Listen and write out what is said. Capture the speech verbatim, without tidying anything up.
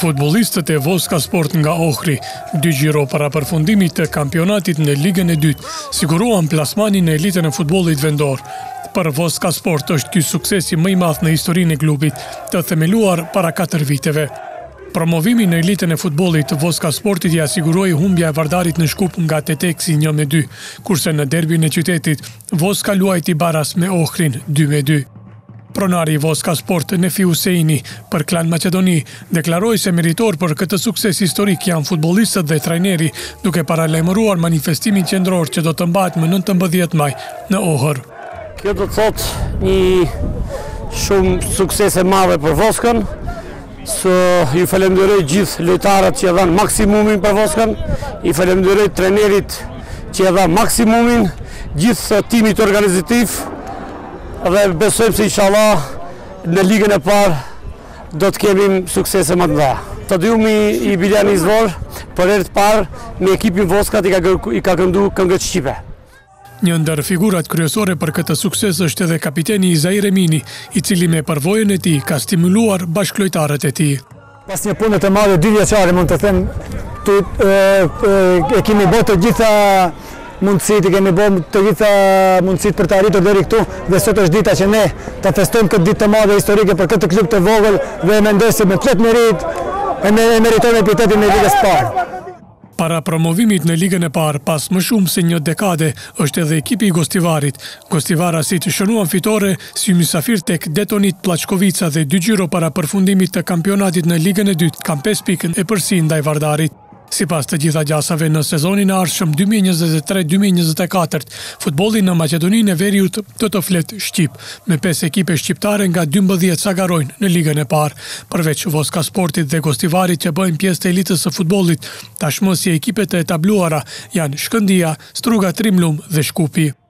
Futbollistët e Voska Sport nga Ohri, dy gjiro para përfundimit të kampionatit në Ligën e dytë, siguruan plasmanin në elitën e futbollit vendor. Për Voska Sport është ky suksesi më i madh në historinë e klubit, të themeluar para katër viteve. Promovimi në elitën e futbollit të Voska Sportit ja siguroi humbja e Vardarit në Shkup nga Teteksi një me dy, kurse në derbin e qytetit Voska luajti baras me Ohrin dy me dy. Pronari i Voska Sport Nefi Huseini për Klan Maqedoni deklaroi se meritor për këtë sukses historik janë futbollistët dhe trajneri, duke paralajmëruar manifestimin qendror që do të mbahet më nëntëmbëdhjetë maj në Ohër. Kjo do të thotë një shumë sukses e madhe për Voskën. Së ju falenderoj gjithë lojtarët që e dhanë maksimumin për Voskën, i falenderoj trajnerit që e dhanë maksimumin, gjithë timit organizativ, dhe besojmë se inshallah në ligën e parë do të kemi suksese më të mëdha. Stadiumi i Biljani Izvor për herë të parë me ekipin Voskat i ka, i ka këndu këngët shqipe. Një ndër figurat kryesore për këtë sukses është edhe kapiteni Izair Emini, i cili me përvojën e tij ka stimuluar bashkëlojtarët e tij. Pas një pune të madhe dy vjeçare, mund të them, tu, e, e, e kemi bërë të gjitha mundësit, i kemi bërë të gjitha mundësit për të arritur deri këtu, dhe sot është dita që ne të festojmë këtë ditë të madhe historike për këtë klub të vogël, dhe e mendoj se me plot merit e meritojmë epitetin në ligës parë. Para promovimit në ligën e parë, pas më shumë se një dekade, është edhe ekipi i Gostivarit. Gostivarasit shënuan fitore si mysafir tek Detonit Pllachkovica dhe dy gjiro para përfundimit të kampionatit në ligën e dytë, kanë pesë pikën e përsi ndaj Vardarit. Sipas të gjitha gjasave në sezonin e ardhshëm dy mijë e njëzet e tre dy mijë e njëzet e katër, futbolli në Maqedoninë e Veriut do të flet shqip, me pesë ekipe shqiptare nga dymbëdhjetë sagarojnë në ligën e parë. Përveç Voska Sportit dhe Gostivarit që bëjnë pjesë të elitës së futbollit, tashmë si ekipet e etabluara janë Shkëndija, Struga Trimlum dhe Shkupi.